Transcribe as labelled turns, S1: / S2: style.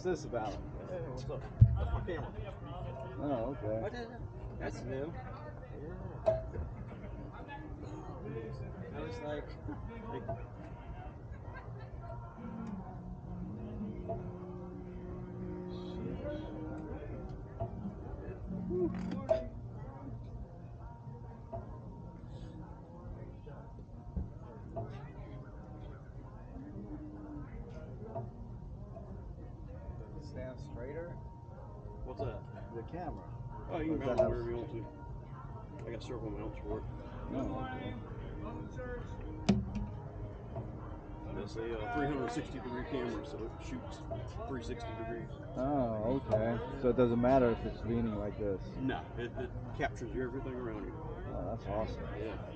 S1: What's this about?
S2: Hey, what's up? That's my camera.
S1: Oh, okay.
S2: That's new. Yeah. I was like,
S1: Does it stand straighter?
S2: what's that?
S1: The camera.
S2: Oh, you can
S1: Does
S2: mount
S1: that
S2: it
S1: have-
S2: wherever you want to. I got several mounts for it.
S1: Oh, okay.
S2: It's a 360-degree camera, so it shoots 360 degrees.
S1: Oh, okay. So it doesn't matter if it's leaning like this.
S2: No, it captures everything around you.
S1: Oh, that's awesome.
S2: Yeah.